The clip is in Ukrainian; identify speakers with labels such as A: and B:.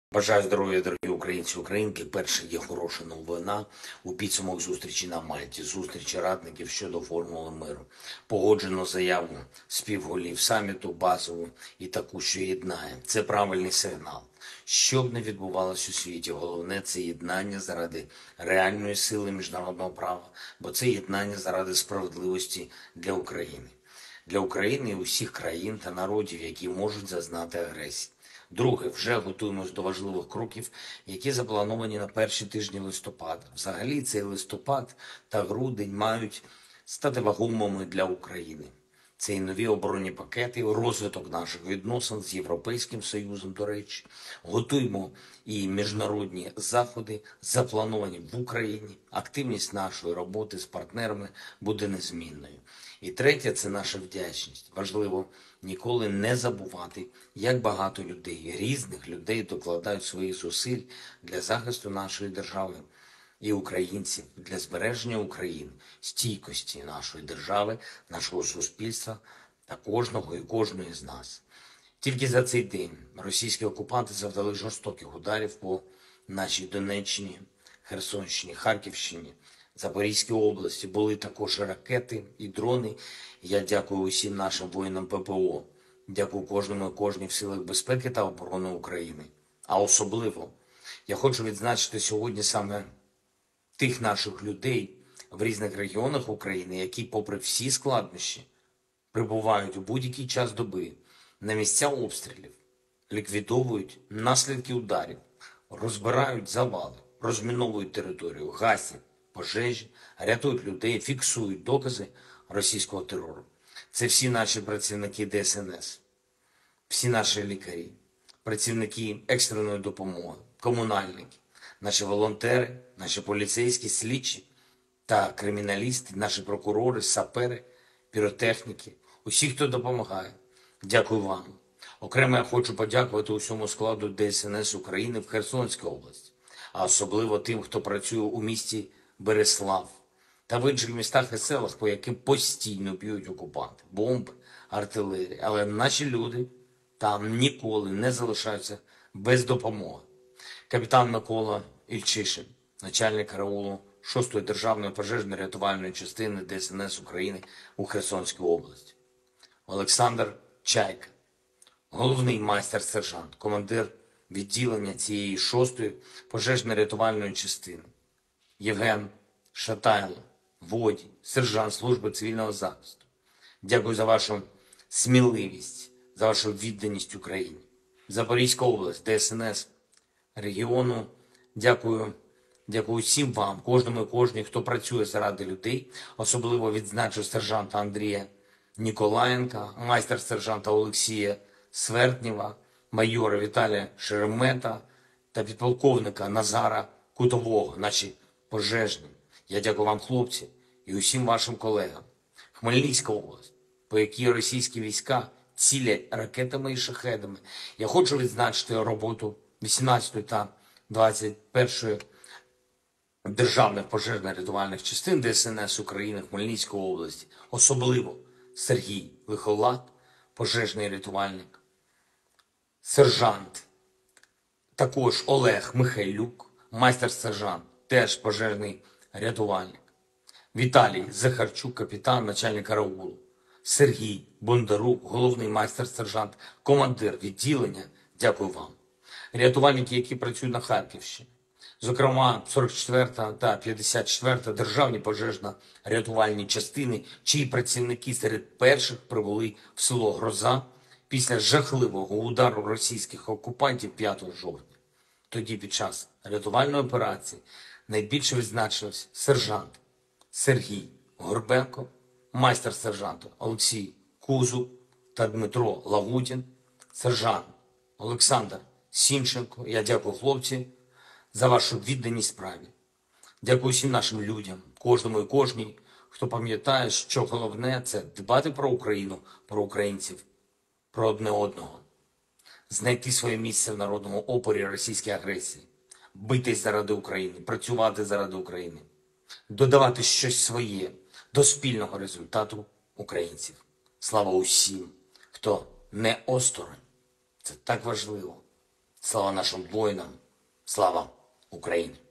A: Бажаю здоров'я, дорогі українці і українки. Перше є хороша новина у підсумок зустрічі на Мальті. Зустрічі радників щодо формули миру. Погоджено заяву співголів саміту, базову і таку, що єднає. Це правильний сигнал. Що б не відбувалося у світі, головне – це єднання заради реальної сили міжнародного права, бо це єднання заради справедливості для України. Для України і усіх країн та народів, які можуть зазнати агресії. Друге, вже готуємось до важливих кроків, які заплановані на перші тижні листопада. Взагалі, цей листопад та грудень мають стати вагомими для України. Це і нові оборонні пакети, і розвиток наших відносин з Європейським Союзом, до речі. Готуємо і міжнародні заходи, заплановані в Україні. Активність нашої роботи з партнерами буде незмінною. І третє – це наша вдячність. Важливо ніколи не забувати, як багато людей, різних людей докладають своїх зусиль для захисту нашої держави і українців, для збереження України, стійкості нашої держави, нашого суспільства та кожного і кожної з нас. Тільки за цей день російські окупанти завдали жорстоких ударів по нашій Донеччині, Херсонщині, Харківщині, Запорізькій області. Були також ракети і дрони. Я дякую усім нашим воїнам ППО. Дякую кожному і кожній в силах безпеки та оборони України. А особливо я хочу відзначити сьогодні саме тих наших людей в різних регіонах України, які, попри всі складнощі, прибувають у будь-який час доби на місця обстрілів, ліквідовують наслідки ударів, розбирають завали, розміновують територію, гасять пожежі, рятують людей, фіксують докази російського терору. Це всі наші працівники ДСНС, всі наші лікарі, працівники екстреної допомоги, комунальники, наші волонтери, наші поліцейські, слідчі та криміналісти, наші прокурори, сапери, піротехніки, усі, хто допомагає. Дякую вам. Окремо я хочу подякувати усьому складу ДСНС України в Херсонській області, а особливо тим, хто працює у місті Береслав та в інших містах і селах, по яким постійно б'ють окупанти, бомби, артилерія. Але наші люди там ніколи не залишаються без допомоги. Капітан Микола Ільчишин, начальник караулу 6-ї державної пожежно-рятувальної частини ДСНС України у Херсонській області. Олександр Чайка, головний майстер-сержант, командир відділення цієї 6-ї пожежно-рятувальної частини. Євген Шатайло, водій, сержант служби цивільного захисту. Дякую за вашу сміливість, за вашу відданість Україні. Запорізька область, ДСНС регіону. Дякую всім вам, кожному і кожній, хто працює заради людей. Особливо відзначу сержанта Андрія Ніколаєнка, майстер-сержанта Олексія Свертнєва, майора Віталія Шеремета та підполковника Назара Кутового, наші пожежні. Я дякую вам, хлопці, і усім вашим колегам. Хмельницька область, по якій російські війська цілять ракетами і шахедами. Я хочу відзначити роботу 18-ї та 21-ї державних пожежно-рятувальних частин ДСНС України Хмельницької області. Особливо Сергій Лихолад, пожежний рятувальник, сержант, також Олег Михайлюк, майстер-сержант, теж пожежний рятувальник. Віталій Захарчук, капітан, начальник караулу. Сергій Бондарук, головний майстер-сержант, командир відділення. Дякую вам. Рятувальники, які працюють на Харківщині. Зокрема, 44-та та 54-та державні пожежно-рятувальні частини, чиї працівники серед перших прибули в село Гроза після жахливого удару російських окупантів 5 жовтня. Тоді під час рятувальної операції найбільше відзначився сержант Сергій Горбенко, майстер-сержант Олексій Кузуб та Дмитро Лагутін, сержант Олександр Сімченко. Я дякую, хлопці, за вашу відданість справі. Дякую всім нашим людям, кожному і кожній, хто пам'ятає, що головне – це дбати про Україну, про українців, про одне одного. Знайти своє місце в народному опорі російській агресії, битись заради України, працювати заради України, додавати щось своє до спільного результату українців. Слава усім, хто не осторонь. Це так важливо. Слава нашим воїнам! Слава Україні!